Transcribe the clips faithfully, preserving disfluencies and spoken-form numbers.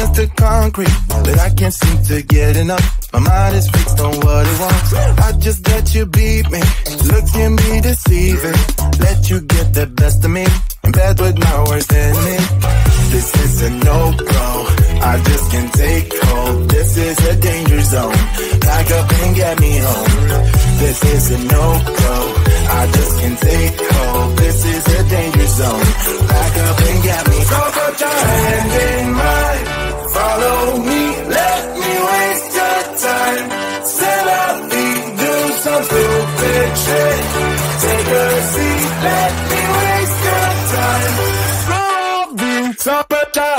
against the concrete, but I can't seem to get enough. My mind is fixed on what it wants. I just let you beat me, look can be deceiving. Let you get the best of me, in bed with my worst enemy. This is a no-go, I just can't take hold. This is a danger zone, back up and get me home. This is a no-go, I just can't take hold. This is a danger zone, back up and get me. So put your hand in mine, follow me, let me waste your time. Set up, do some stupid shit. Take a seat, let me waste your time. So put your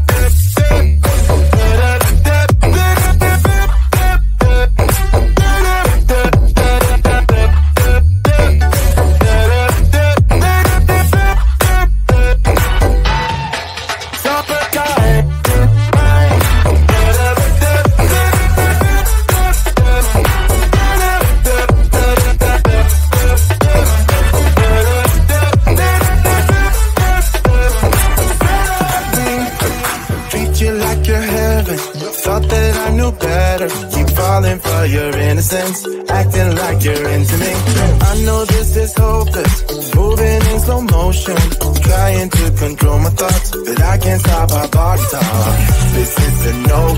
for your innocence, acting like you're into me. I know this is hopeless, moving in slow motion, trying to control my thoughts, but I can't stop our body talk. This is a no